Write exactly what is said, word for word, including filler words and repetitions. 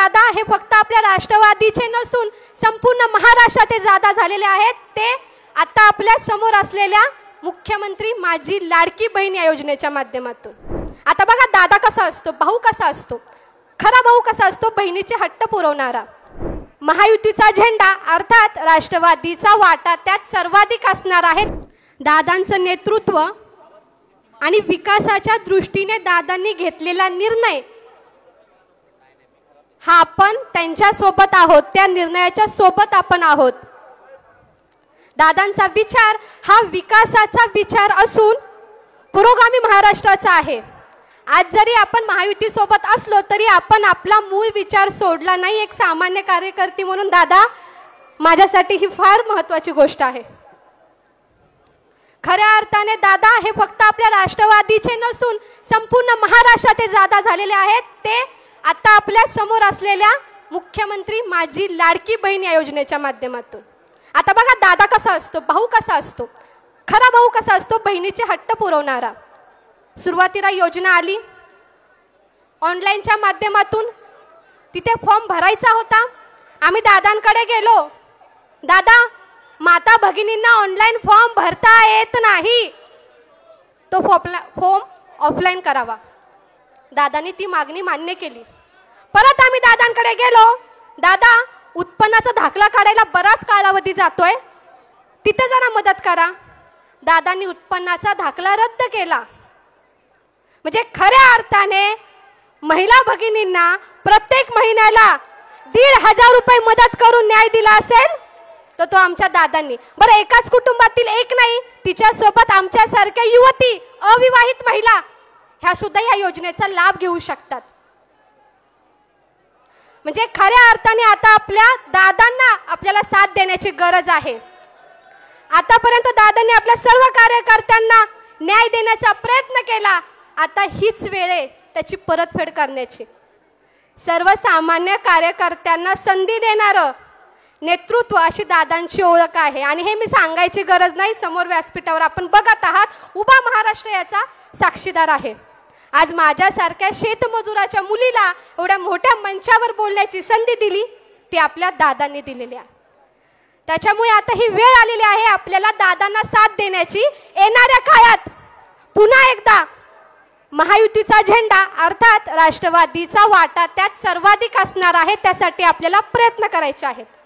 दादा हे फक्त आपल्या राष्ट्रवादीचे नसून संपूर्ण महाराष्ट्राचे दादा झालेले आहेत। ते आता आपल्या समोर असलेल्या मुख्यमंत्री माझी लाडकी बहीण या योजनेच्या माध्यमातून। आता बघा दादा कसा असतो, भाऊ कसा असतो, खरा भाऊ कसा असतो, बहिणीचे हट्ट पुरवणारा। महायुतीचा झेंडा अर्थात राष्ट्रवादीचा वाटा त्यात सर्वाधिक असणार आहे। दादांचं नेतृत्व आणि विकासाच्या दृष्टीने दादांनी घेतलेला निर्णय हा आपण त्यांच्या सोबत आहोत, त्या निर्णयाच्या सोबत आपण आहोत। दादांचा विचार हा विकासाचा विचार असून पुरोगामी महाराष्ट्राचा आहे। आज जरी आपण महायुती सोबत असलो तरी आपण आपला मूळ विचार सोडला नाही। एक सामान्य कार्यकर्ती म्हणून दादा माझ्यासाठी ही फार महत्त्वाची गोष्ट आहे। खऱ्या अर्थाने दादा हे फक्त आपल्या राष्ट्रवादीचे नसून संपूर्ण महाराष्ट्राचे दादा झालेले आहेत। ते आता आपल्या समोर असलेल्या मुख्यमंत्री माझी लाडकी बहीण या योजनेच्या माध्यमातून। आता बघा दादा कसा असतो, भाऊ कसा असतो, खरा भाऊ कसा असतो, बहिणीचे हट्ट पुरवणारा। सुरुवातीला योजना आली ऑनलाईनच्या माध्यमातून, तिथे फॉर्म भरायचा होता। आम्ही दादांकडे गेलो, दादा माता भगिनींना ऑनलाईन फॉर्म भरता येत नाही, तो फॉर्म ऑफलाईन करावा। दादांनी ती मागणी मान्य केली। परत आम्ही दादांकडे गेलो, दादा उत्पन्नाचा दाखला काढायला बराच कालावधी जातोय, तिथे जरा मदत करा। दादांनी उत्पन्नाचा दाखला रद्द केला। म्हणजे खऱ्या अर्थाने महिला भगिनींना प्रत्येक महिन्याला दीड हजार रुपये मदत करून न्याय दिला असेल तर तो आमच्या दादांनी। बरं एकाच कुटुंबातील एक नाही, तिच्या सोबत आमच्या सारख्या युवती, अविवाहित महिला ह्या सुद्धा या योजनेचा लाभ घेऊ शकतात। म्हणजे खऱ्या अर्थाने आता आपल्या दादांना आपल्याला साथ देण्याची गरज आहे। आतापर्यंत दादांनी आपल्या सर्व कार्यकर्त्यांना न्याय देण्याचा प्रयत्न केला, आता हीच वेळ आहे त्याची परतफेड करण्याची। सर्वसामान्य कार्यकर्त्यांना संधी देणारं नेतृत्व अशी दादांची ओळख आहे आणि हे मी सांगायची गरज नाही, समोर व्यासपीठावर आपण बघत आहात, उभा महाराष्ट्र याचा साक्षीदार आहे। आज माझ्यासारख्या शेतमजुराच्या मुलीला एवढ्या मोठ्या मंचावर बोलण्याची संधी दिली ती आपल्या दादांनी दिलेली आहे। त्याच्यामुळे आता ही वेळ आलेली आहे आपल्याला दादांना साथ देण्याची। येणाऱ्या काळात पुन्हा एकदा महायुतीचा झेंडा अर्थात राष्ट्रवादीचा वाटा त्यात सर्वाधिक असणार आहे, त्यासाठी आपल्याला प्रयत्न करायचे आहेत।